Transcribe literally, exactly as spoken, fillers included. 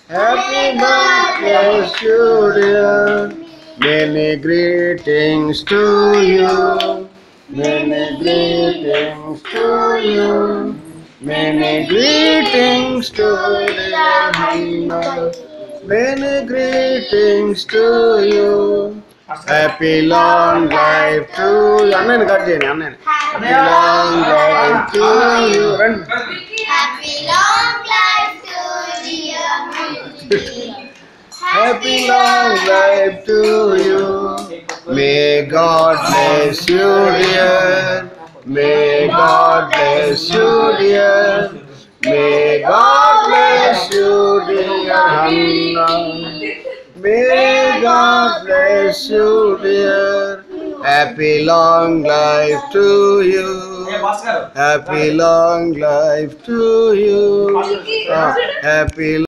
Happy birthday to you. Many greetings to you. Many greetings to you. Many greetings to dear Hannah. Many greetings to you. Happy long life to you. Anand cut cheyani Anand. Happy long life to you. Happy long life to dear. Happy long life to you. May God bless you, dear. May God bless you, dear. May God bless you, dear Hannah. May God bless you, dear. Happy long life to you. Happy long life to you. Ah, happy